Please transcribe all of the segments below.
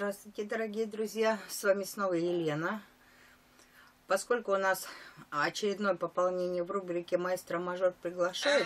Здравствуйте, дорогие друзья! С вами снова Елена. Поскольку у нас очередное пополнение в рубрике «Маэстро Мажор приглашает»,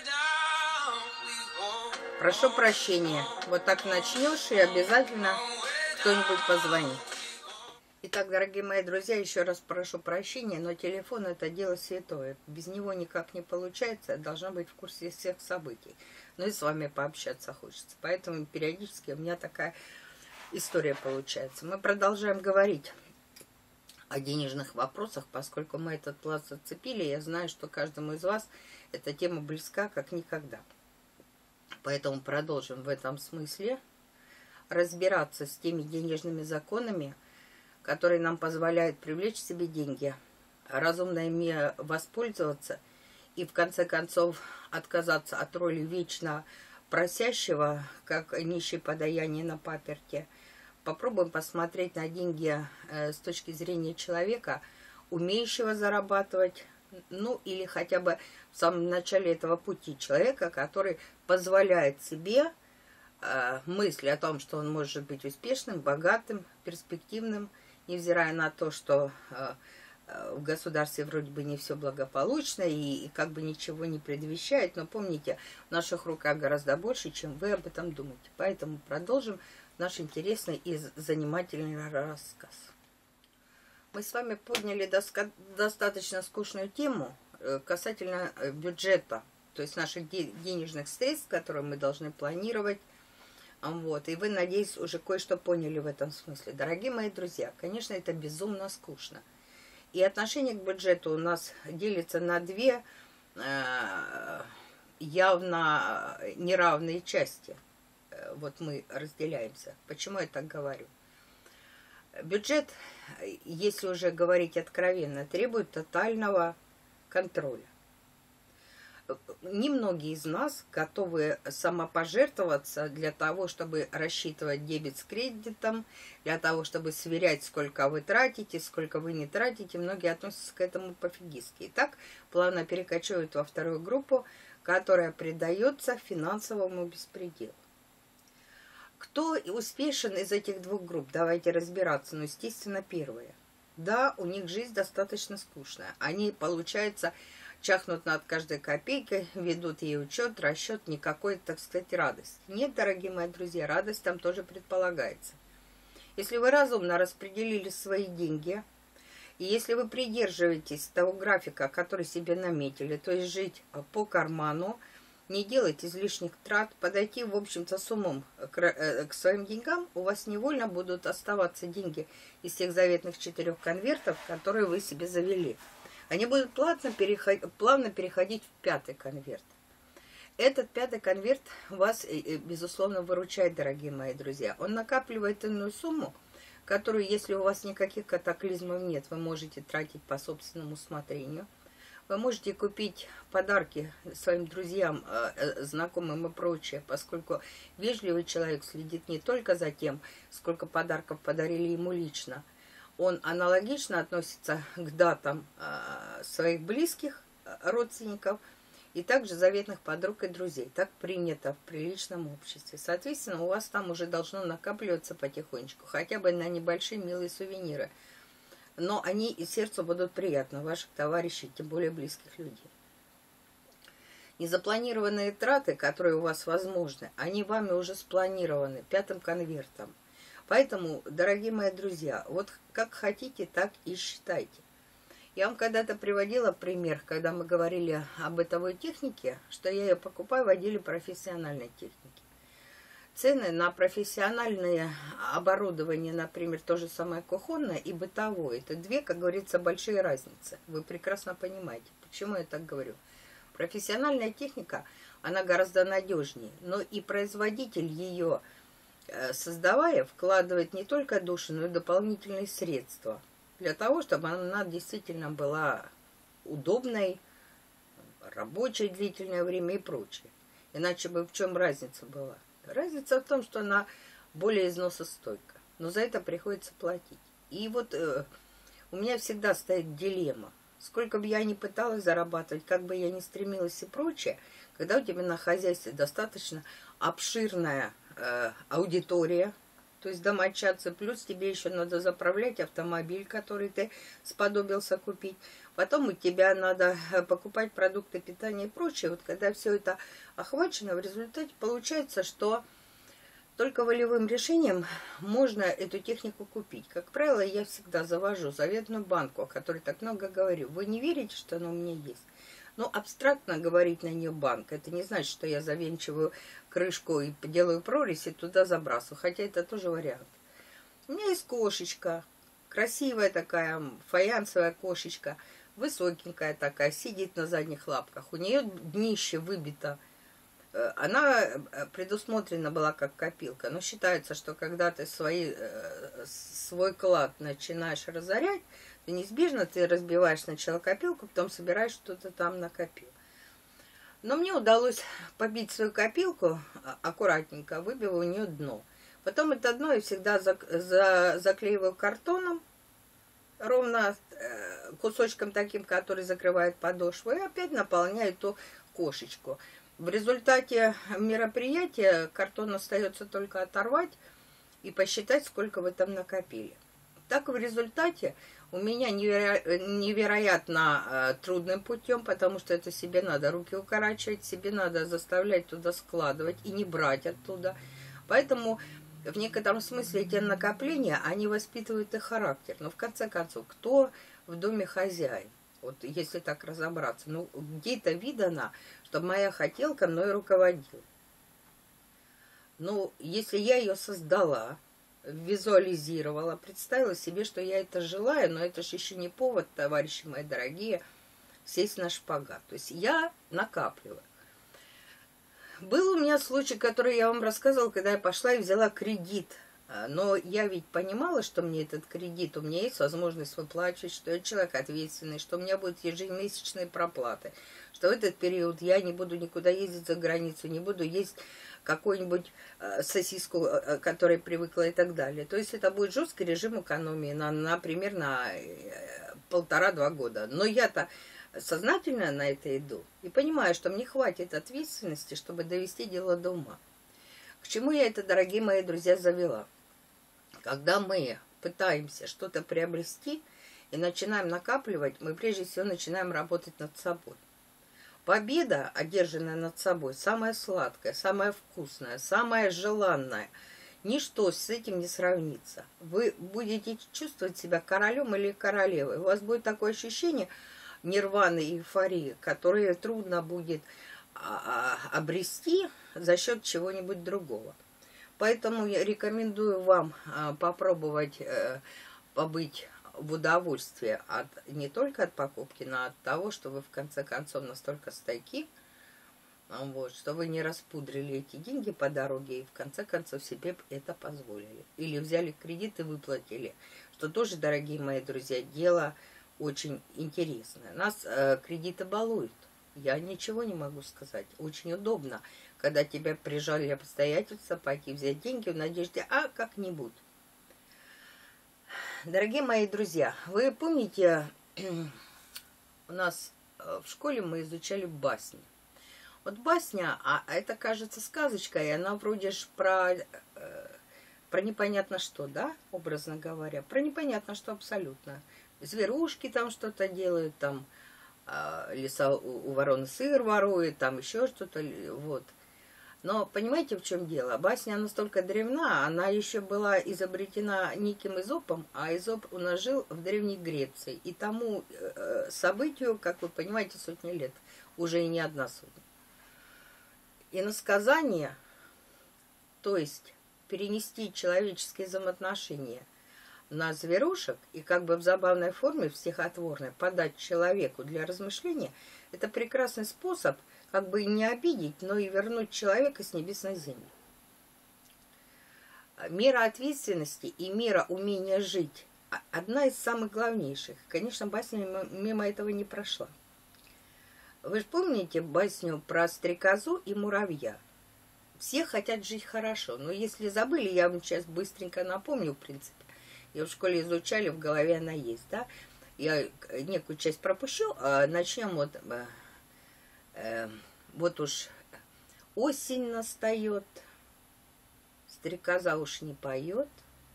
прошу прощения. Вот так начнешь, и обязательно кто-нибудь позвонит. Итак, дорогие мои друзья, еще раз прошу прощения, но телефон — это дело святое. Без него никак не получается, должна быть в курсе всех событий. Ну и с вами пообщаться хочется. Поэтому периодически у меня такая история получается. Мы продолжаем говорить о денежных вопросах, поскольку мы этот пласт зацепили. Я знаю, что каждому из вас эта тема близка как никогда. Поэтому продолжим в этом смысле разбираться с теми денежными законами, которые нам позволяют привлечь себе деньги, разумно ими воспользоваться и в конце концов отказаться от роли вечно просящего, как нищий подаяние на паперте. Попробуем посмотреть на деньги с точки зрения человека, умеющего зарабатывать, ну или хотя бы в самом начале этого пути человека, который позволяет себе мысли о том, что он может быть успешным, богатым, перспективным, невзирая на то, что в государстве вроде бы не все благополучно и как бы ничего не предвещает. Но помните, в наших руках гораздо больше, чем вы об этом думаете. Поэтому продолжим наш интересный и занимательный рассказ. Мы с вами подняли достаточно скучную тему касательно бюджета, то есть наших денежных средств, которые мы должны планировать. Вот. И вы, надеюсь, уже кое-что поняли в этом смысле. Дорогие мои друзья, конечно, это безумно скучно. И отношение к бюджету у нас делится на две явно неравные части. Вот мы разделяемся. Почему я так говорю? Бюджет, если уже говорить откровенно, требует тотального контроля. Немногие из нас готовы самопожертвоваться для того, чтобы рассчитывать дебет с кредитом, для того, чтобы сверять, сколько вы тратите, сколько вы не тратите. Многие относятся к этому пофигистски. И так плавно перекочуют во вторую группу, которая предается финансовому беспределу. Кто успешен из этих двух групп? Давайте разбираться. Ну, естественно, первые. Да, у них жизнь достаточно скучная. Они, получается, чахнут над каждой копейкой, ведут ей учет, расчет, никакой, так сказать, радости. Нет, дорогие мои друзья, радость там тоже предполагается. Если вы разумно распределили свои деньги, и если вы придерживаетесь того графика, который себе наметили, то есть жить по карману, не делать излишних трат, подойти, в общем-то, с умом к своим деньгам, у вас невольно будут оставаться деньги из тех заветных 4 конвертов, которые вы себе завели. Они будут плавно переходить в 5-й конверт. Этот 5-й конверт вас, безусловно, выручает, дорогие мои друзья. Он накапливает иную сумму, которую, если у вас никаких катаклизмов нет, вы можете тратить по собственному усмотрению. Вы можете купить подарки своим друзьям, знакомым и прочее, поскольку вежливый человек следит не только за тем, сколько подарков подарили ему лично. Он аналогично относится к датам своих близких родственников и также заветных подруг и друзей. Так принято в приличном обществе. Соответственно, у вас там уже должно накапливаться потихонечку, хотя бы на небольшие милые сувениры. Но они и сердцу будут приятны, ваших товарищей, тем более близких людей. Незапланированные траты, которые у вас возможны, они вами уже спланированы 5-м конвертом. Поэтому, дорогие мои друзья, вот как хотите, так и считайте. Я вам когда-то приводила пример, когда мы говорили об бытовой технике, что я ее покупаю в отделе профессиональной техники. Цены на профессиональное оборудование, например, то же самое кухонное и бытовое, это две, как говорится, большие разницы. Вы прекрасно понимаете, почему я так говорю. Профессиональная техника, она гораздо надежнее, но и производитель ее, создавая, вкладывает не только душу, но и дополнительные средства для того, чтобы она действительно была удобной, рабочей длительное время и прочее. Иначе бы в чем разница была? Разница в том, что она более износостойка, но за это приходится платить. И вот у меня всегда стоит дилемма. Сколько бы я ни пыталась зарабатывать, как бы я ни стремилась и прочее, когда у тебя на хозяйстве достаточно обширная аудитория, то есть домочадцы, плюс тебе еще надо заправлять автомобиль, который ты сподобился купить. Потом у тебя надо покупать продукты питания и прочее. Вот когда все это охвачено, в результате получается, что только волевым решением можно эту технику купить. Как правило, я всегда завожу заветную банку, о которой так много говорю. Вы не верите, что она у меня есть? Но абстрактно говорить на нее банк, это не значит, что я завинчиваю крышку и делаю прорезь и туда забрасываю. Хотя это тоже вариант. У меня есть кошечка, красивая такая, фаянсовая кошечка, высокенькая такая, сидит на задних лапках. У нее днище выбито. Она предусмотрена была как копилка, но считается, что когда ты свой клад начинаешь разорять, то неизбежно ты разбиваешь сначала копилку, потом собираешь, что ты там накопил. Но мне удалось побить свою копилку аккуратненько, выбив у нее дно. Потом это дно я всегда заклеиваю картоном, ровно кусочком таким, который закрывает подошву, и опять наполняю эту кошечку. В результате мероприятия картон остается только оторвать и посчитать, сколько вы там накопили. Так в результате у меня невероятно трудным путем, потому что это себе надо руки укорачивать, себе надо заставлять туда складывать и не брать оттуда. Поэтому в некотором смысле эти накопления, они воспитывают и характер. Но в конце концов, кто в доме хозяин? Вот если так разобраться, ну где-то видано, чтобы моя хотелка мной руководила. Ну, если я ее создала, визуализировала, представила себе, что я это желаю, но это же еще не повод, товарищи мои дорогие, сесть на шпагат. То есть я накапливаю. Был у меня случай, который я вам рассказывала, когда я пошла и взяла кредит. Но я ведь понимала, что мне этот кредит, у меня есть возможность выплачивать, что я человек ответственный, что у меня будут ежемесячные проплаты, что в этот период я не буду никуда ездить за границу, не буду есть какую-нибудь сосиску, к которой привыкла и так далее. То есть это будет жесткий режим экономии, например, на 1,5-2 года. Но я-то сознательно на это иду и понимаю, что мне хватит ответственности, чтобы довести дело до ума. К чему я это, дорогие мои друзья, завела? Когда мы пытаемся что-то приобрести и начинаем накапливать, мы прежде всего начинаем работать над собой. Победа, одержанная над собой, самая сладкая, самая вкусная, самая желанная. Ничто с этим не сравнится. Вы будете чувствовать себя королем или королевой. У вас будет такое ощущение нирваны и эйфории, которое трудно будет обрести за счет чего-нибудь другого. Поэтому я рекомендую вам попробовать побыть в удовольствии не только от покупки, но от того, что вы в конце концов настолько стойки, вот, что вы не распудрили эти деньги по дороге и в конце концов себе это позволили. Или взяли кредит и выплатили, что тоже, дорогие мои друзья, дело очень интересное. Нас кредиты балуют. Я ничего не могу сказать. Очень удобно, когда тебя прижали обстоятельства, пойти взять деньги в надежде, как-нибудь. Дорогие мои друзья, вы помните, у нас в школе мы изучали басни. Вот басня, это, кажется, сказочка, и она вроде ж про непонятно что, да, образно говоря. Про непонятно что абсолютно. Зверушки там что-то делают, там лиса у вороны сыр ворует, там еще что-то, вот. Но понимаете, в чем дело? Басня настолько древна, она еще была изобретена неким Эзопом, а Эзоп у нас жил в Древней Греции. И тому событию, как вы понимаете, сотни лет, уже и не одна сотня. Иносказание, то есть перенести человеческие взаимоотношения на зверушек и как бы в забавной форме, в стихотворной, подать человеку для размышления, это прекрасный способ как бы не обидеть, но и вернуть человека с небес на землю. Мера ответственности и мера умения жить – одна из самых главнейших. Конечно, басня мимо этого не прошла. Вы же помните басню про стрекозу и муравья? Все хотят жить хорошо, но если забыли, я вам сейчас быстренько напомню, в принципе. Ее в школе изучали, в голове она есть, да? Я некую часть пропущу, начнем вот... Вот уж осень настает, стрекоза уж не поет,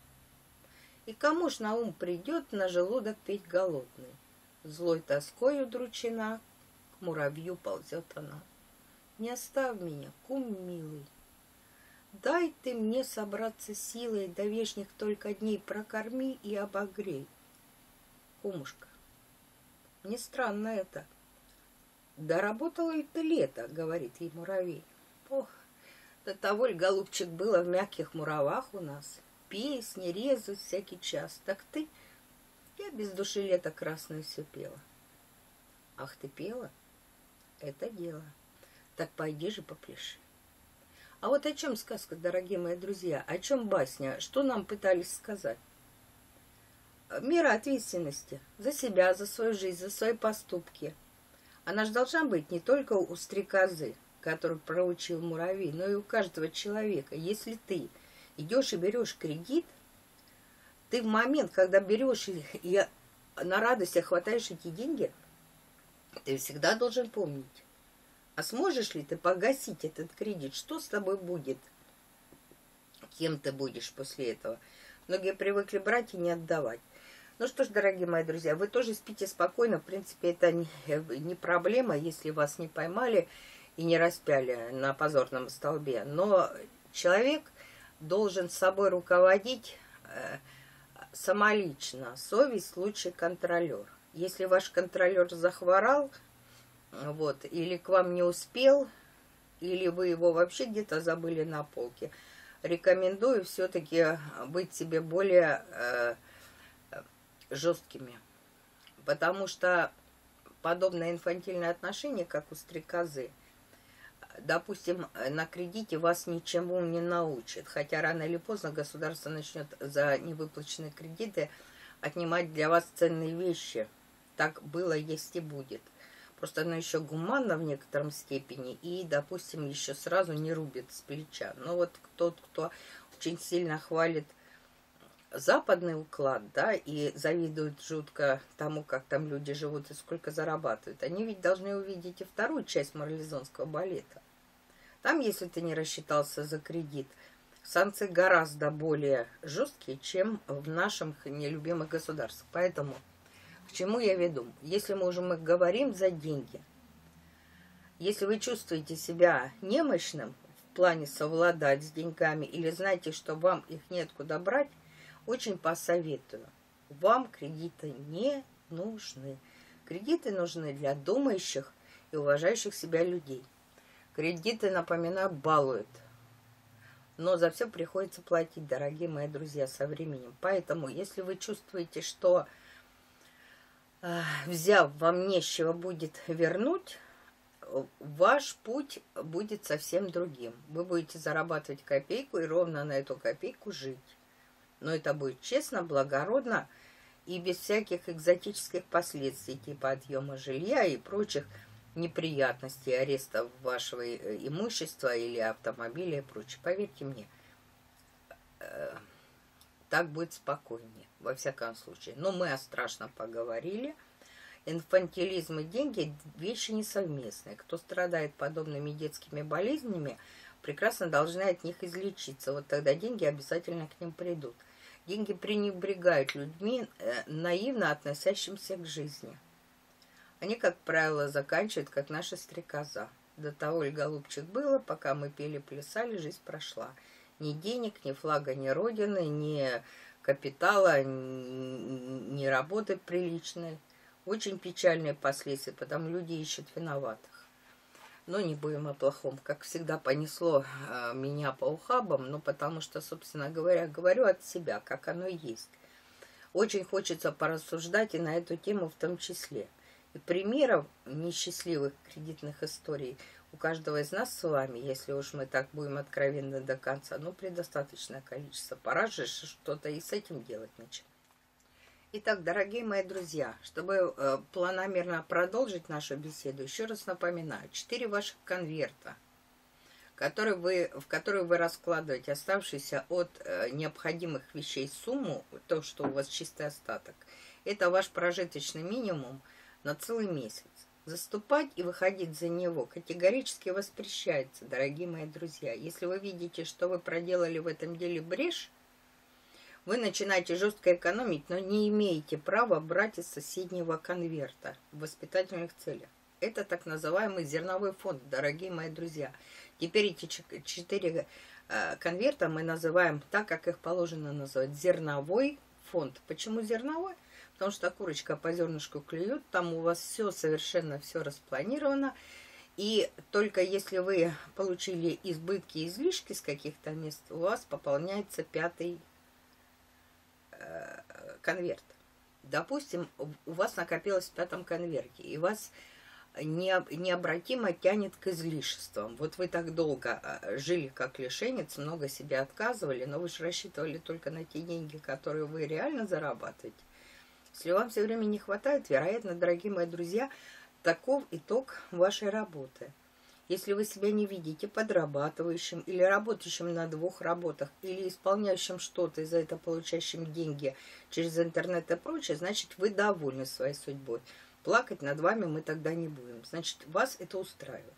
и кому ж на ум придет на желудок петь голодный? Злой тоской удручена, к муравью ползет она. Не оставь меня, кум милый, дай ты мне собраться силой, до вешних только дней прокорми и обогрей. Кумушка, мне странно это. Доработала ли ты лето, говорит ей муравей. Ох, до того ли, голубчик, было в мягких муравах у нас. Песни, резы всякий час. Так ты, я без души лето красное все пела. Ах, ты пела? Это дело. Так пойди же попляши. А вот о чем сказка, дорогие мои друзья? О чем басня? Что нам пытались сказать? Мера ответственности за себя, за свою жизнь, за свои поступки. Она же должна быть не только у стрекозы, которую проучил муравей, но и у каждого человека. Если ты идешь и берешь кредит, ты в момент, когда берешь и на радостях хватаешь эти деньги, ты всегда должен помнить, а сможешь ли ты погасить этот кредит, что с тобой будет, кем ты будешь после этого. Многие привыкли брать и не отдавать. Ну что ж, дорогие мои друзья, вы тоже спите спокойно. В принципе, это не проблема, если вас не поймали и не распяли на позорном столбе. Но человек должен собой руководить самолично. Совесть – лучший контролер. Если ваш контролер захворал, вот, или к вам не успел, или вы его вообще где-то забыли на полке, рекомендую все-таки быть себе более жесткими. Потому что подобное инфантильное отношение, как у стрекозы, допустим, на кредите вас ничему не научит. Хотя рано или поздно государство начнет за невыплаченные кредиты отнимать для вас ценные вещи. Так было, есть и будет. Просто оно еще гуманно в некотором степени и, допустим, еще сразу не рубит с плеча. Но вот тот, кто очень сильно хвалит западный уклад, да, и завидуют жутко тому, как там люди живут и сколько зарабатывают, они ведь должны увидеть и вторую часть марлезонского балета. Там, если ты не рассчитался за кредит, санкции гораздо более жесткие, чем в наших нелюбимых государствах. Поэтому к чему я веду? Если мы уже говорим за деньги, если вы чувствуете себя немощным в плане совладать с деньгами или знаете, что вам их неоткуда брать, очень посоветую. Вам кредиты не нужны. Кредиты нужны для думающих и уважающих себя людей. Кредиты, напоминаю, балуют. Но за все приходится платить, дорогие мои друзья, со временем. Поэтому, если вы чувствуете, что взяв, вам нечего будет вернуть, ваш путь будет совсем другим. Вы будете зарабатывать копейку и ровно на эту копейку жить. Но это будет честно, благородно и без всяких экзотических последствий, типа отъема жилья и прочих неприятностей, арестов вашего имущества или автомобиля и прочее. Поверьте мне, так будет спокойнее, во всяком случае. Но мы о страшном поговорили. Инфантилизм и деньги – вещи несовместные. Кто страдает подобными детскими болезнями, прекрасно должны от них излечиться. Вот тогда деньги обязательно к ним придут. Деньги пренебрегают людьми, наивно относящимся к жизни. Они, как правило, заканчивают, как наша стрекоза. До того ли, голубчик, было, пока мы пели-плясали, жизнь прошла. Ни денег, ни флага, ни родины, ни капитала, ни работы приличной. Очень печальные последствия, потому люди ищут виноватых. Но не будем о плохом. Как всегда, понесло меня по ухабам, но потому что, собственно говоря, говорю от себя, как оно есть. Очень хочется порассуждать и на эту тему в том числе. И примеров несчастливых кредитных историй у каждого из нас с вами, если уж мы так будем откровенны до конца, ну, предостаточное количество. Пора же что-то и с этим делать начать. Итак, дорогие мои друзья, чтобы планомерно продолжить нашу беседу, еще раз напоминаю, 4 ваших конверта, в которые вы раскладываете оставшуюся от необходимых вещей сумму, то, что у вас чистый остаток, это ваш прожиточный минимум на целый месяц. заступать и выходить за него категорически воспрещается, дорогие мои друзья. Если вы видите, что вы проделали в этом деле брешь, вы начинаете жестко экономить, но не имеете права брать из соседнего конверта в воспитательных целях. Это так называемый зерновой фонд, дорогие мои друзья. Теперь эти 4 конверта мы называем так, как их положено называть. Зерновой фонд. Почему зерновой? Потому что курочка по зернышку клюет, там у вас все совершенно все распланировано. И только если вы получили избытки и излишки с каких-то мест, у вас пополняется 5-й конверт. Допустим, у вас накопилось в 5-м конверте, и вас необратимо тянет к излишествам. Вот вы так долго жили как лишенец, много себе отказывали, но вы же рассчитывали только на те деньги, которые вы реально зарабатываете. Если вам все время не хватает, вероятно, дорогие мои друзья, таков итог вашей работы. Если вы себя не видите подрабатывающим или работающим на 2 работах, или исполняющим что-то и за это получающим деньги через интернет и прочее, значит, вы довольны своей судьбой. Плакать над вами мы тогда не будем. Значит, вас это устраивает.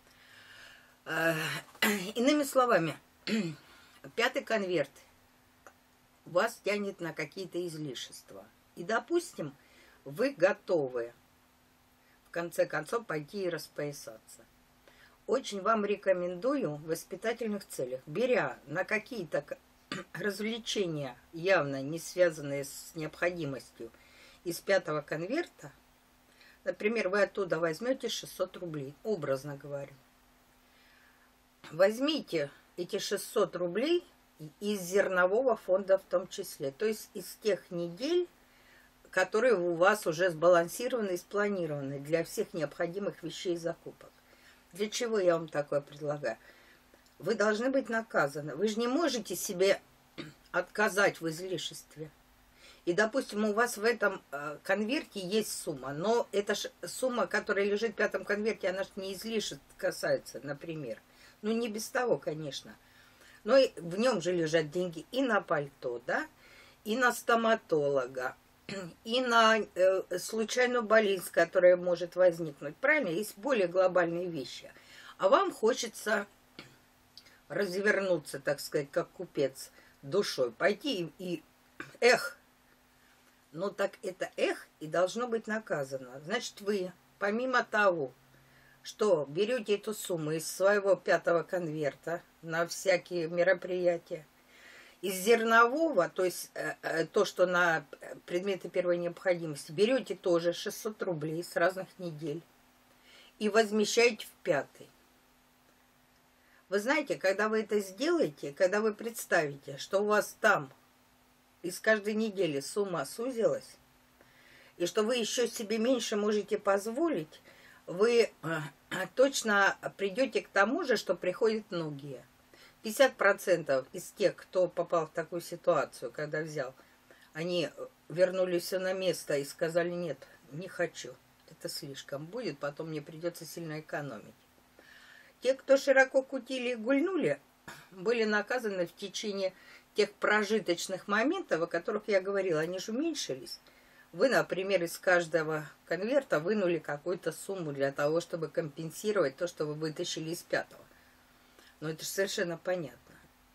Иными словами, 5-й конверт вас тянет на какие-то излишества. И, допустим, вы готовы в конце концов пойти и распоясаться. Очень вам рекомендую в воспитательных целях, беря на какие-то развлечения, явно не связанные с необходимостью, из 5-го конверта, например, вы оттуда возьмете 600 рублей, образно говоря. Возьмите эти 600 рублей из зернового фонда в том числе, то есть из тех недель, которые у вас уже сбалансированы и спланированы для всех необходимых вещей и закупок. Для чего я вам такое предлагаю? Вы должны быть наказаны. Вы же не можете себе отказать в излишестве. И, допустим, у вас в этом конверте есть сумма, но эта сумма, которая лежит в 5-м конверте, она же не излишеств касается, например. Ну, не без того, конечно. Но и в нем же лежат деньги и на пальто, да, и на стоматолога, и на случайную болезнь, которая может возникнуть. Правильно? Есть более глобальные вещи. А вам хочется развернуться, так сказать, как купец душой, пойти и ну так это и должно быть наказано. Значит, вы, помимо того, что берете эту сумму из своего 5-го конверта на всякие мероприятия, из зернового, то есть то, что на предметы первой необходимости, берете тоже 600 рублей с разных недель и возмещаете в 5-й. Вы знаете, когда вы это сделаете, когда вы представите, что у вас там из каждой недели сумма сузилась, и что вы еще себе меньше можете позволить, вы точно придете к тому же, что приходят многие. 50% из тех, кто попал в такую ситуацию, когда взял, они вернулись все на место и сказали: нет, не хочу, это слишком будет, потом мне придется сильно экономить. Те, кто широко кутили и гульнули, были наказаны в течение тех прожиточных моментов, о которых я говорила, они же уменьшились. Вы, например, из каждого конверта вынули какую-то сумму для того, чтобы компенсировать то, что вы вытащили из 5-го. Но это же совершенно понятно.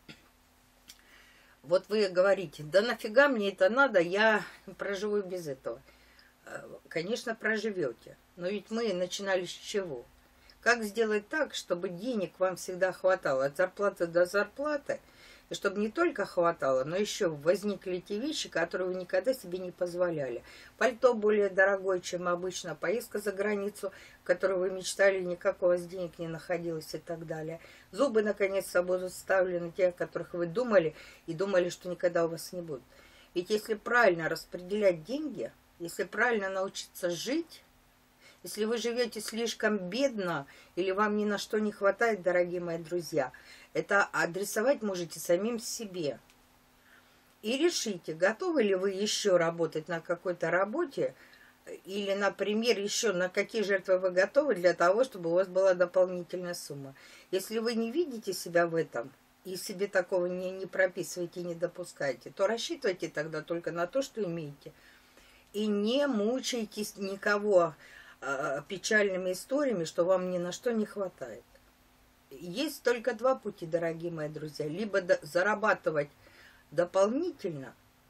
Вот вы говорите: да нафига мне это надо, я проживу без этого. Конечно, проживете. Но ведь мы начинали с чего? Как сделать так, чтобы денег вам всегда хватало от зарплаты до зарплаты, и чтобы не только хватало, но еще возникли те вещи, которые вы никогда себе не позволяли. Пальто более дорогое, чем обычно, поездка за границу, которую вы мечтали, никак у вас денег не находилось и так далее. Зубы, наконец-то, будут вставлены, те, о которых вы думали, и думали, что никогда у вас не будут. Ведь если правильно распределять деньги, если правильно научиться жить, если вы живете слишком бедно или вам ни на что не хватает, дорогие мои друзья, это адресовать можете самим себе. И решите, готовы ли вы еще работать на какой-то работе, или, например, еще на какие жертвы вы готовы для того, чтобы у вас была дополнительная сумма. Если вы не видите себя в этом, и себе такого не прописываете, не допускаете, то рассчитывайте тогда только на то, что имеете. И не мучайтесь никого печальными историями, что вам ни на что не хватает. Есть только два пути, дорогие мои друзья. Либо зарабатывать дополнительно,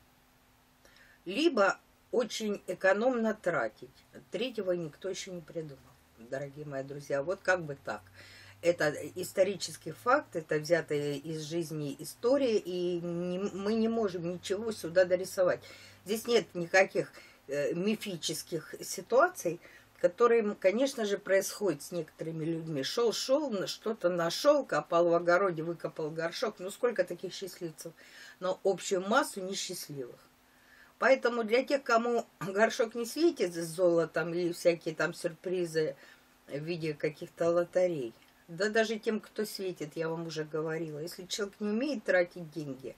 либо очень экономно тратить. Третьего никто еще не придумал, дорогие мои друзья. Вот как бы так. Это исторический факт, это взятая из жизни история, и мы не можем ничего сюда дорисовать. Здесь нет никаких мифических ситуаций, которые, конечно же, происходят с некоторыми людьми. Шел, что-то нашел, копал в огороде, выкопал горшок. Ну, сколько таких счастливцев? Но общую массу несчастливых. Поэтому для тех, кому горшок не светит с золотом или всякие там сюрпризы в виде каких-то лотерей, да даже тем, кто светит, я вам уже говорила, если человек не умеет тратить деньги,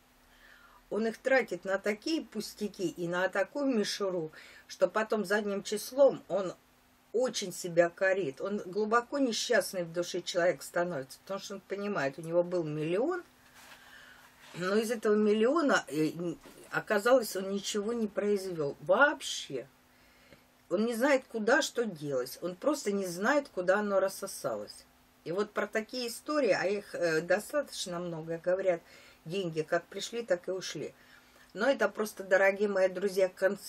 он их тратит на такие пустяки и на такую мишуру, что потом задним числом он очень себя корит. Он глубоко несчастный в душе человек становится, потому что он понимает, у него был миллион, но из этого миллиона оказалось, он ничего не произвел вообще. Он не знает, куда что делать. Он просто не знает, куда оно рассосалось. И вот про такие истории, а их достаточно много, говорят, деньги как пришли, так и ушли. Но это просто, дорогие мои друзья,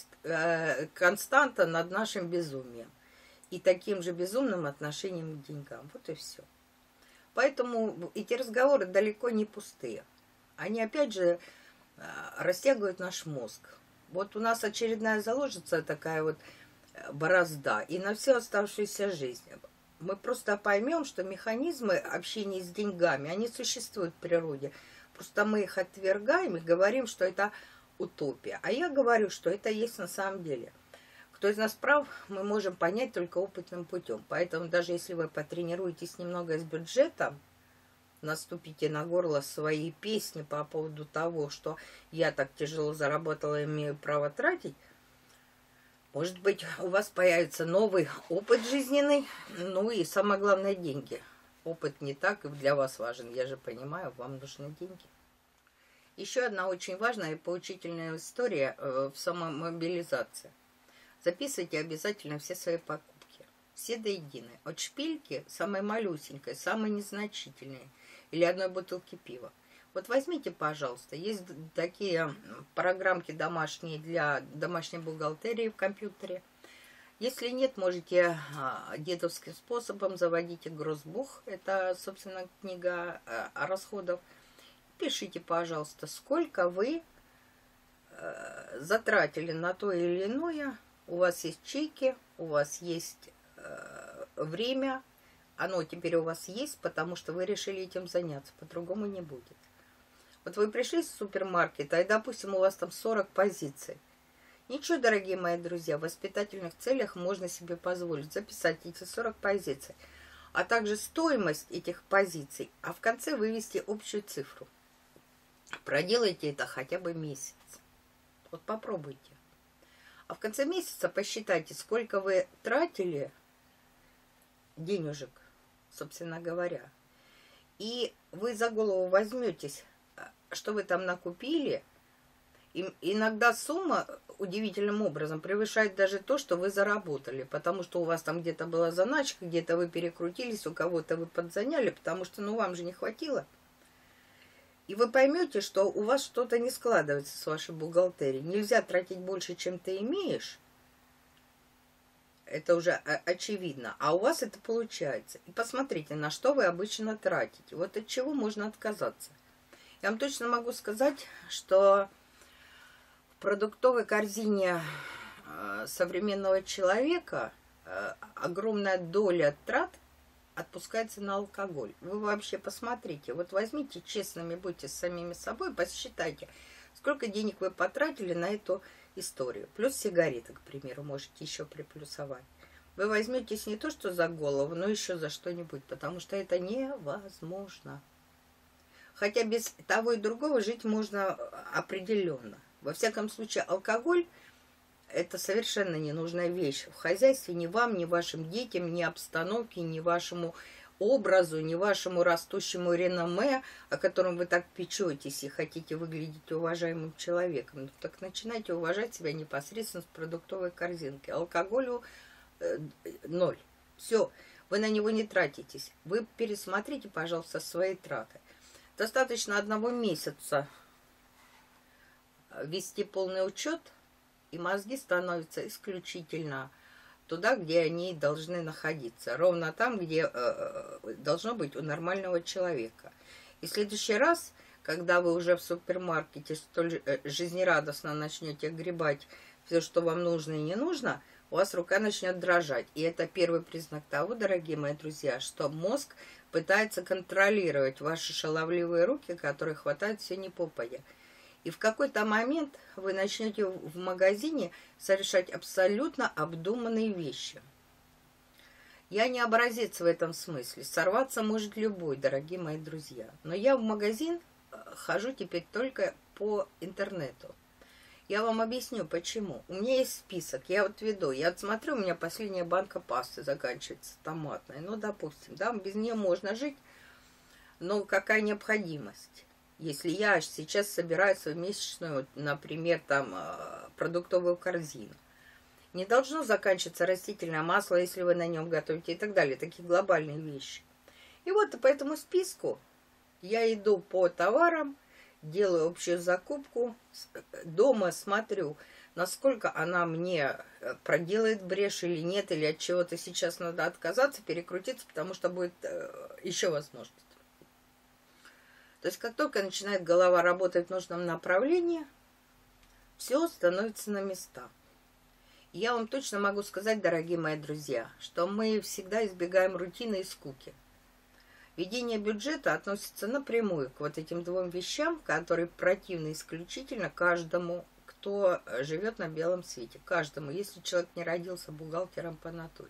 константа над нашим безумием. И таким же безумным отношением к деньгам. Вот и все. Поэтому эти разговоры далеко не пустые. Они, опять же, растягивают наш мозг. Вот у нас очередная заложится такая вот борозда. И на всю оставшуюся жизнь мы просто поймем, что механизмы общения с деньгами, они существуют в природе. Просто мы их отвергаем и говорим, что это утопия. А я говорю, что это есть на самом деле. Кто из нас прав, мы можем понять только опытным путем. Поэтому даже если вы потренируетесь немного с бюджетом, наступите на горло своей песни по поводу того, что я так тяжело заработала и имею право тратить, может быть, у вас появится новый опыт жизненный, ну и самое главное, деньги. Опыт не так и для вас важен, я же понимаю, вам нужны деньги. Еще одна очень важная и поучительная история в самомобилизации. Записывайте обязательно все свои покупки, все до единой. От шпильки, самой малюсенькой, самой незначительной, или одной бутылки пива. Вот возьмите, пожалуйста, есть такие программки домашние для домашней бухгалтерии в компьютере. Если нет, можете дедовским способом заводите Гроссбух, это, собственно, книга расходов. Пишите, пожалуйста, сколько вы затратили на то или иное. У вас есть чеки, у вас есть время, оно теперь у вас есть, потому что вы решили этим заняться, по-другому не будет. Вот вы пришли с супермаркета, и, допустим, у вас там 40 позиций. Ничего, дорогие мои друзья, в воспитательных целях можно себе позволить записать эти 40 позиций, а также стоимость этих позиций, а в конце вывести общую цифру. Проделайте это хотя бы месяц. Вот попробуйте. А в конце месяца посчитайте, сколько вы тратили денежек, собственно говоря. И вы за голову возьметесь, что вы там накупили. И иногда сумма удивительным образом превышает даже то, что вы заработали. Потому что у вас там где-то была заначка, где-то вы перекрутились, у кого-то вы подзаняли, потому что ну вам же не хватило. И вы поймете, что у вас что-то не складывается с вашей бухгалтерией. Нельзя тратить больше, чем ты имеешь. Это уже очевидно. А у вас это получается. И посмотрите, на что вы обычно тратите. Вот от чего можно отказаться. Я вам точно могу сказать, что в продуктовой корзине современного человека огромная доля трат отпускается на алкоголь. Вы вообще посмотрите, вот возьмите, честными будьте с самими собой, посчитайте, сколько денег вы потратили на эту историю. Плюс сигареты, к примеру, можете еще приплюсовать. Вы возьметесь не то что за голову, но еще за что-нибудь, потому что это невозможно. Хотя без того и другого жить можно определенно. Во всяком случае, алкоголь – это совершенно ненужная вещь в хозяйстве ни вам, ни вашим детям, ни обстановке, ни вашему образу, ни вашему растущему реноме, о котором вы так печетесь и хотите выглядеть уважаемым человеком. Ну, так начинайте уважать себя непосредственно с продуктовой корзинки. Алкоголю ноль. Все, вы на него не тратитесь. Вы пересмотрите, пожалуйста, свои траты. Достаточно 1 месяца вести полный учет, и мозги становятся исключительно туда, где они должны находиться. Ровно там, где должно быть у нормального человека. И в следующий раз, когда вы уже в супермаркете столь жизнерадостно начнете гребать все, что вам нужно и не нужно, у вас рука начнет дрожать. И это первый признак того, дорогие мои друзья, что мозг пытается контролировать ваши шаловливые руки, которые хватают все не попадя. И в какой-то момент вы начнете в магазине совершать абсолютно обдуманные вещи. Я не образец в этом смысле. Сорваться может любой, дорогие мои друзья. Но я в магазин хожу теперь только по интернету. Я вам объясню, почему. У меня есть список, я вот веду. Я вот смотрю, у меня последняя банка пасты заканчивается, томатная. Ну, допустим, да, без нее можно жить, но какая необходимость? Если я сейчас собираю свою месячную, например, там, продуктовую корзину, не должно заканчиваться растительное масло, если вы на нем готовите и так далее. Такие глобальные вещи. И вот по этому списку я иду по товарам, делаю общую закупку, дома смотрю, насколько она мне проделает брешь или нет, или от чего-то сейчас надо отказаться, перекрутиться, потому что будет еще возможность. То есть, как только начинает голова работать в нужном направлении, все становится на места. И я вам точно могу сказать, дорогие мои друзья, что мы всегда избегаем рутины и скуки. Ведение бюджета относится напрямую к вот этим 2 вещам, которые противны исключительно каждому, кто живет на белом свете. Каждому, если человек не родился бухгалтером по натуре.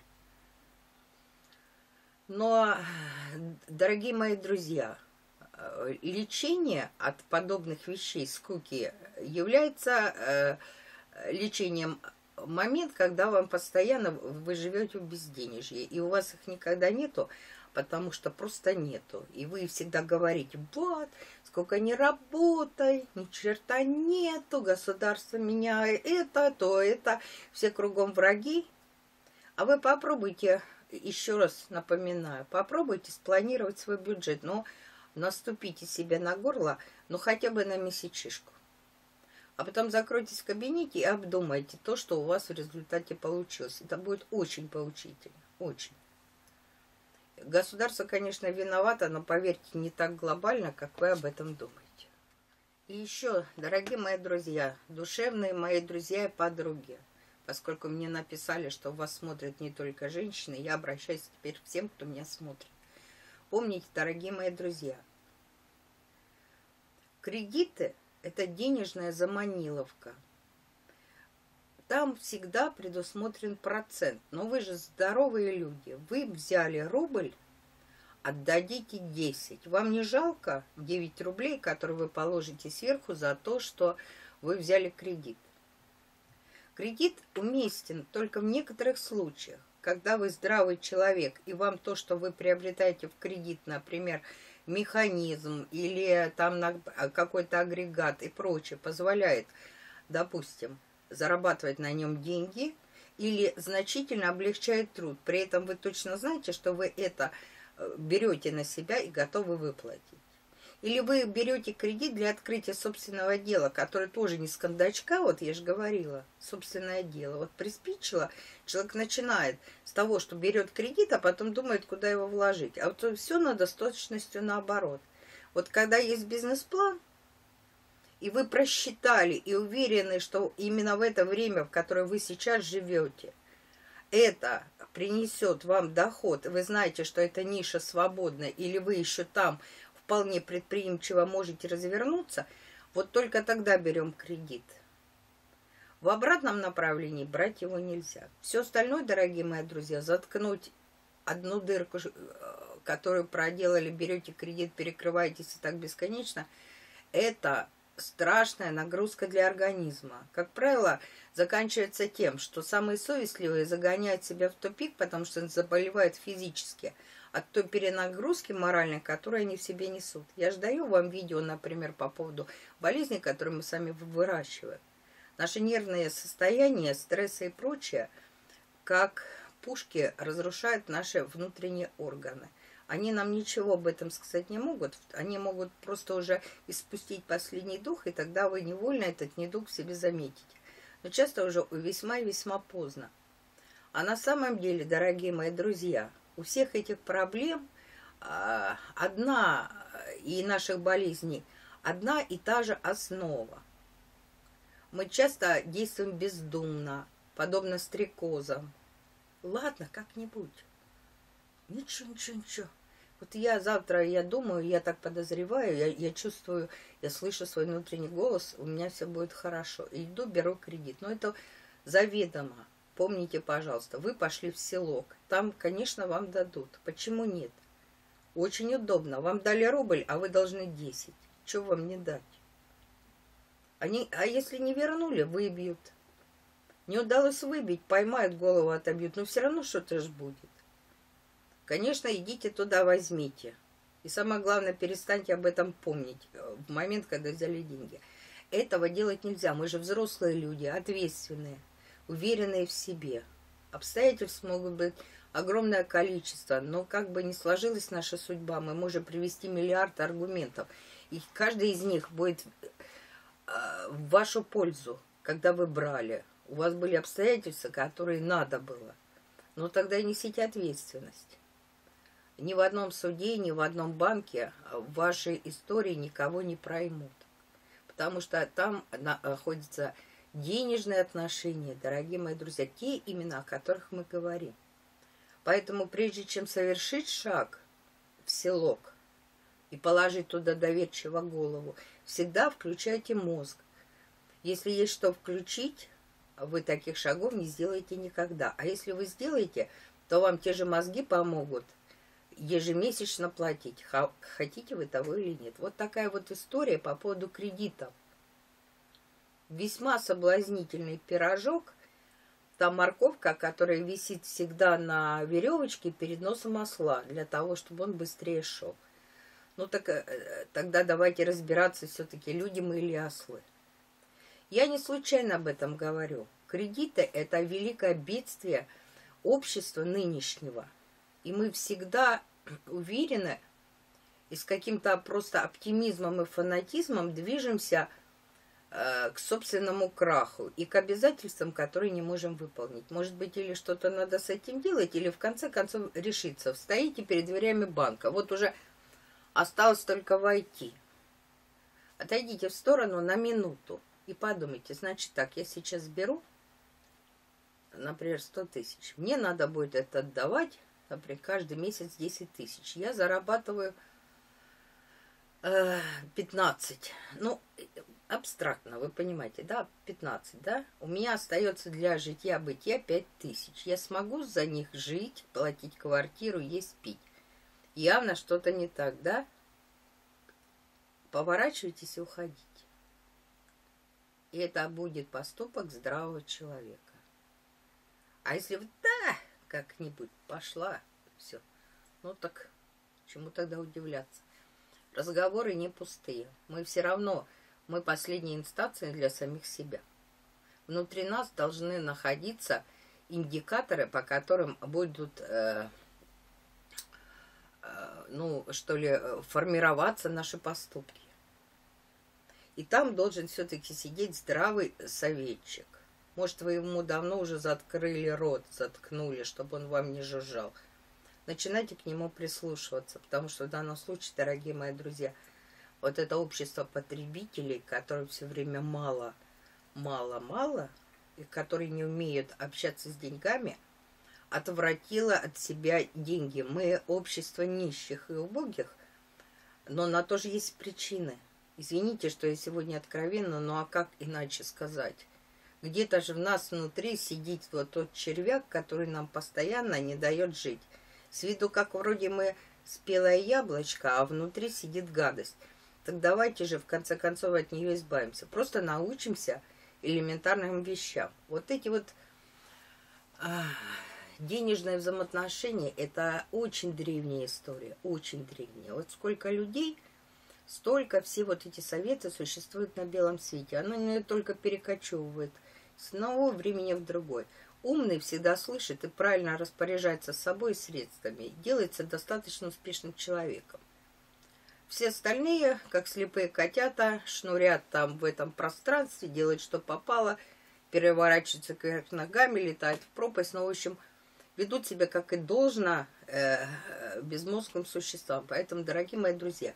Но, дорогие мои друзья, лечение от подобных вещей, скуки, является лечением момент, когда вам постоянно, вы живете в безденежье, и у вас их никогда нету, потому что просто нету. И вы всегда говорите, вот, сколько ни работай, ни черта нету, государство меня это, то это, все кругом враги. А вы попробуйте, еще раз напоминаю, попробуйте спланировать свой бюджет, но наступите себе на горло, ну хотя бы на месячишку. А потом закройтесь в кабинете и обдумайте то, что у вас в результате получилось. Это будет очень поучительно, очень. Государство, конечно, виновато, но, поверьте, не так глобально, как вы об этом думаете. И еще, дорогие мои друзья, душевные мои друзья и подруги, поскольку мне написали, что вас смотрят не только женщины, я обращаюсь теперь к всем, кто меня смотрит. Помните, дорогие мои друзья, кредиты – это денежная заманиловка. Там всегда предусмотрен процент. Но вы же здоровые люди. Вы взяли рубль, отдадите 10. Вам не жалко 9 рублей, которые вы положите сверху за то, что вы взяли кредит? Кредит уместен только в некоторых случаях. Когда вы здравый человек, и вам то, что вы приобретаете в кредит, например, механизм или там какой-то агрегат и прочее, позволяет, допустим, зарабатывать на нем деньги или значительно облегчает труд. При этом вы точно знаете, что вы это берете на себя и готовы выплатить. Или вы берете кредит для открытия собственного дела, которое тоже не с кондачка, вот я же говорила, собственное дело. Вот приспичило, человек начинает с того, что берет кредит, а потом думает, куда его вложить. А вот все надо с точностью наоборот. Вот когда есть бизнес-план, и вы просчитали и уверены, что именно в это время, в которое вы сейчас живете, это принесет вам доход, вы знаете, что эта ниша свободна, или вы еще там вполне предприимчиво можете развернуться, вот только тогда берем кредит. В обратном направлении брать его нельзя. Все остальное, дорогие мои друзья, заткнуть одну дырку, которую проделали, берете кредит, перекрываетесь и так бесконечно, это страшная нагрузка для организма. Как правило, заканчивается тем, что самые совестливые загоняют себя в тупик, потому что заболевают физически от той перенагрузки моральной, которую они в себе несут. Я же даю вам видео, например, по поводу болезней, которые мы сами выращиваем. Наше нервное состояние, стрессы и прочее, как пушки разрушают наши внутренние органы. Они нам ничего об этом сказать не могут. Они могут просто уже испустить последний дух, и тогда вы невольно этот недуг в себе заметите. Но часто уже весьма и весьма поздно. А на самом деле, дорогие мои друзья, у всех этих проблем одна и наших болезней одна и та же основа. Мы часто действуем бездумно, подобно стрекозам. Ладно, как-нибудь. Ничего. Вот я завтра, я думаю, я так подозреваю, я чувствую, я слышу свой внутренний голос, у меня все будет хорошо. Иду, беру кредит. Но это заведомо. Помните, пожалуйста, вы пошли в селок. Там, конечно, вам дадут. Почему нет? Очень удобно. Вам дали рубль, а вы должны 10. Чего вам не дать? А если не вернули, выбьют. Не удалось выбить, поймают, голову отобьют. Но все равно что-то ж будет. Конечно, идите туда, возьмите. И самое главное, перестаньте об этом помнить в момент, когда взяли деньги. Этого делать нельзя. Мы же взрослые люди, ответственные, уверенные в себе. Обстоятельств могут быть огромное количество, но как бы ни сложилась наша судьба, мы можем привести миллиард аргументов. И каждый из них будет в вашу пользу, когда вы брали. У вас были обстоятельства, которые надо было. Но тогда и несите ответственность. Ни в одном суде, ни в одном банке в вашей истории никого не проймут. Потому что там находятся денежные отношения, дорогие мои друзья, те имена, о которых мы говорим. Поэтому прежде чем совершить шаг в селок и положить туда доверчиво голову, всегда включайте мозг. Если есть что включить, вы таких шагов не сделаете никогда. А если вы сделаете, то вам те же мозги помогут ежемесячно платить, хотите вы того или нет. Вот такая вот история по поводу кредитов. Весьма соблазнительный пирожок. Там морковка, которая висит всегда на веревочке перед носом осла, для того, чтобы он быстрее шел. Ну так тогда давайте разбираться все-таки, люди мы или ослы. Я не случайно об этом говорю. Кредиты – это великое бедствие общества нынешнего. И мы всегда уверены и с каким-то просто оптимизмом и фанатизмом движемся к собственному краху и к обязательствам, которые не можем выполнить. Может быть, или что-то надо с этим делать, или в конце концов решиться. Стоите перед дверями банка. Вот уже осталось только войти. Отойдите в сторону на минуту и подумайте. Значит так, я сейчас беру, например, 100 тысяч. Мне надо будет это отдавать, например, каждый месяц 10 тысяч. Я зарабатываю 15. Ну, абстрактно, вы понимаете, да, 15, да? У меня остается для житья-бытия 5000. Я смогу за них жить, платить квартиру, есть, пить. Явно что-то не так, да? Поворачивайтесь и уходите. И это будет поступок здравого человека. А если вы, да, как-нибудь пошла, все. Ну так, чему тогда удивляться? Разговоры не пустые. Мы все равно, мы последняя инстанция для самих себя. Внутри нас должны находиться индикаторы, по которым будут, формироваться наши поступки. И там должен все-таки сидеть здравый советчик. Может, вы ему давно уже заткнули рот, чтобы он вам не жужжал. Начинайте к нему прислушиваться, потому что в данном случае, дорогие мои друзья, вот это общество потребителей, которое все время мало, и которые не умеют общаться с деньгами, отвратило от себя деньги. Мы общество нищих и убогих, но на то же есть причины. Извините, что я сегодня откровенна, но а как иначе сказать? Где-то же в нас внутри сидит вот тот червяк, который нам постоянно не дает жить. С виду как вроде мы спелое яблочко, а внутри сидит гадость. Так давайте же в конце концов от нее избавимся. Просто научимся элементарным вещам. Вот эти вот денежные взаимоотношения – это очень древняя история, очень древняя. Вот сколько людей, столько все вот эти советы существуют на белом свете. Оно не только перекочевывает с одного времени в другой. умный всегда слышит и правильно распоряжается собой и средствами, делается достаточно успешным человеком. Все остальные, как слепые котята, шнурят там в этом пространстве, делают, что попало, переворачиваются кверх ногами, летают в пропасть, но, в общем, ведут себя, как и должно, безмозглым существам. Поэтому, дорогие мои друзья,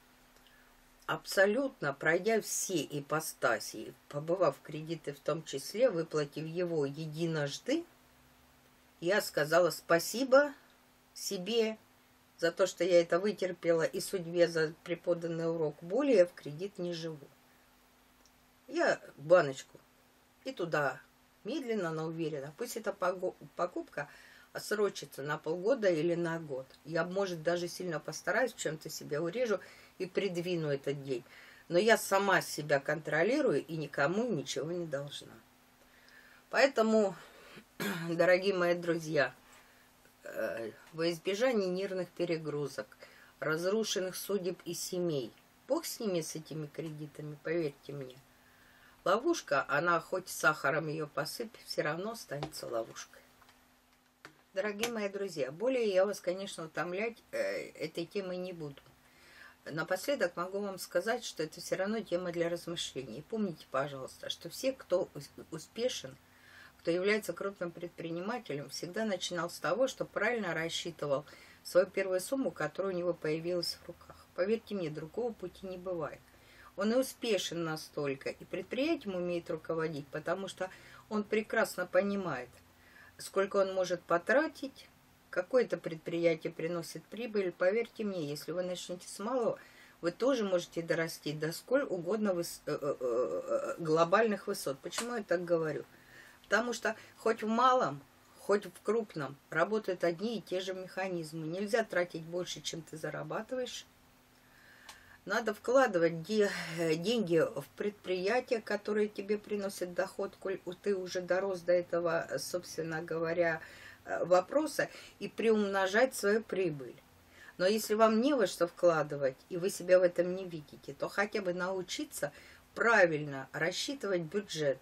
абсолютно пройдя все ипостаси, побывав в кредиты в том числе, выплатив его единожды, я сказала спасибо себе за то, что я это вытерпела, и судьбе за преподанный урок. Более я в кредит не живу. Я баночку и туда медленно, но уверенно. Пусть эта покупка отсрочится на полгода или на год. Я, может, даже сильно постараюсь, чем-то себя урежу и придвину этот день. Но я сама себя контролирую и никому ничего не должна. Поэтому, дорогие мои друзья, во избежание нервных перегрузок, разрушенных судеб и семей, Бог с ними, с этими кредитами, поверьте мне. Ловушка, она хоть сахаром ее посыпь, все равно останется ловушкой. Дорогие мои друзья, более я вас, конечно, утомлять этой темой не буду. Напоследок могу вам сказать, что это все равно тема для размышлений. И помните, пожалуйста, что все, кто успешен, кто является крупным предпринимателем, всегда начинал с того, что правильно рассчитывал свою первую сумму, которая у него появилась в руках. Поверьте мне, другого пути не бывает. Он и успешен настолько, и предприятием умеет руководить, потому что он прекрасно понимает, сколько он может потратить, какое-то предприятие приносит прибыль. Поверьте мне, если вы начнете с малого, вы тоже можете дорасти до сколь угодно глобальных высот. Почему я так говорю? Потому что хоть в малом, хоть в крупном работают одни и те же механизмы. Нельзя тратить больше, чем ты зарабатываешь. Надо вкладывать деньги в предприятия, которые тебе приносят доход, коль ты уже дорос до этого, собственно говоря, вопроса, и приумножать свою прибыль. Но если вам не во что вкладывать, и вы себя в этом не видите, то хотя бы научиться правильно рассчитывать бюджет.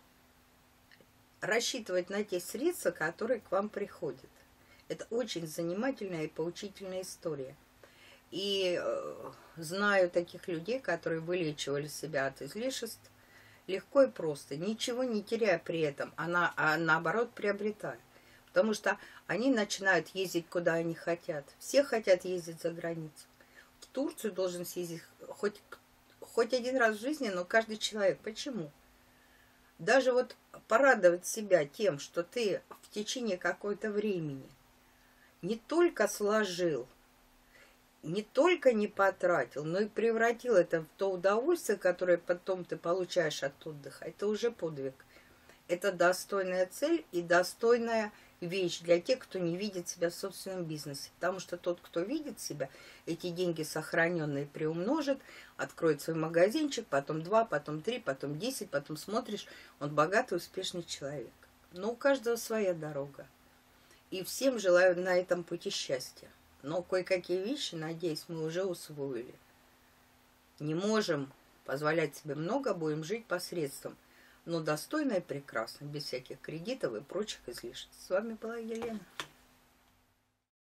Рассчитывать на те средства, которые к вам приходят. Это очень занимательная и поучительная история. И знаю таких людей, которые вылечивали себя от излишеств легко и просто, ничего не теряя при этом, а наоборот приобретая. Потому что они начинают ездить, куда они хотят. Все хотят ездить за границу. В Турцию должен съездить хоть один раз в жизни, но каждый человек. Почему? Даже вот порадовать себя тем, что ты в течение какого-то времени не только сложил, не только не потратил, но и превратил это в то удовольствие, которое потом ты получаешь от отдыха. Это уже подвиг. Это достойная цель и достойная вещь для тех, кто не видит себя в собственном бизнесе. Потому что тот, кто видит себя, эти деньги сохраненные приумножит, откроет свой магазинчик, потом 2, потом 3, потом 10, потом смотришь, он богатый, успешный человек. Но у каждого своя дорога. И всем желаю на этом пути счастья. Но кое-какие вещи, надеюсь, мы уже усвоили. Не можем позволять себе много, будем жить посредством. Но достойно и прекрасно, без всяких кредитов и прочих излишеств. С вами была Елена.